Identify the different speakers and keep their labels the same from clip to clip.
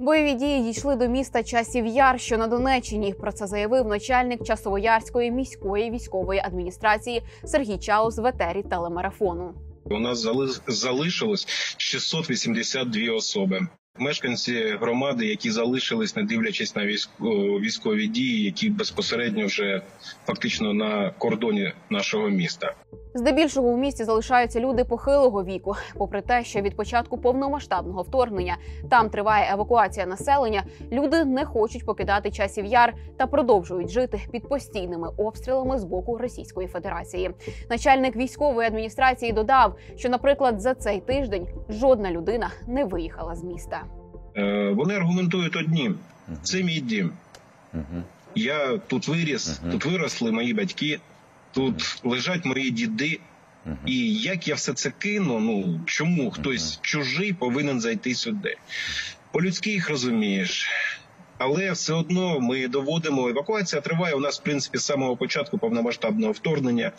Speaker 1: Бойові дії дійшли до міста Часів Яр, що на Донеччині. Про це заявив начальник Часовоярської міської військової адміністрації Сергій Чаус в етері телемарафону.
Speaker 2: У нас залишилось 682 особи. Мешканці громади, які залишились, не дивлячись на військові дії, які безпосередньо вже фактично на кордоні нашого міста.
Speaker 1: Здебільшого у місті залишаються люди похилого віку. Попри те, що від початку повномасштабного вторгнення там триває евакуація населення, люди не хочуть покидати Часів Яр та продовжують жити під постійними обстрілами з боку Російської Федерації. Начальник військової адміністрації додав, що, наприклад, за цей тиждень жодна людина не виїхала з міста.
Speaker 2: Вони аргументують одним – це мій дім. Я тут виріс, тут виросли мої батьки, тут лежать мої діди. І як я все це кину, чому хтось чужий повинен зайти сюди? По-людськи їх розумієш, але все одно ми доводимо, евакуація триває у нас, в принципі, з самого початку повномасштабного вторгнення.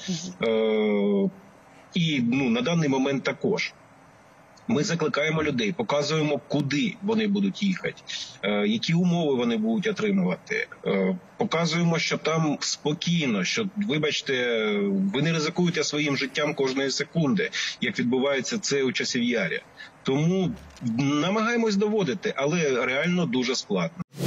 Speaker 2: І на даний момент також. Ми закликаємо людей, показуємо, куди вони будуть їхати, які умови вони будуть отримувати. Показуємо, що там спокійно, що, вибачте, ви не ризикуєте своїм життям кожної секунди, як відбувається це у Часів Ярі. Тому намагаємось доводити, але реально дуже складно.